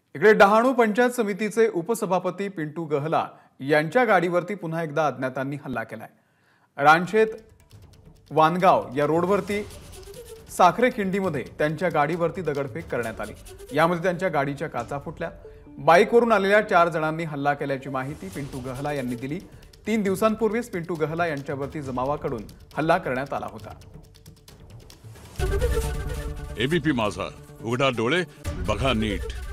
इकडे डहाणू पंचायत समितीचे उपसभापती पिंटू गहला यांच्या गाडीवरती पुन्हा एकदा अज्ञातांनी हल्ला केलाय। रानशेत वानगाव या रोडवरती साखरे खिंडीमध्ये त्यांच्या गाडीवरती दगडफेक करण्यात आली। यामध्ये त्यांच्या गाडीच्या काचा फुटल्या। बाईकवरून आलेल्या 4 जणांनी हल्ला केल्याची माहिती पिंटू गहला यांनी दिली। 3 दिवसांपूर्वीच पिंटू गहला यांच्यावरती जमावाकडून हल्ला करण्यात आला होता। एबीपी माझा, उघडा डोळे बघा नीट।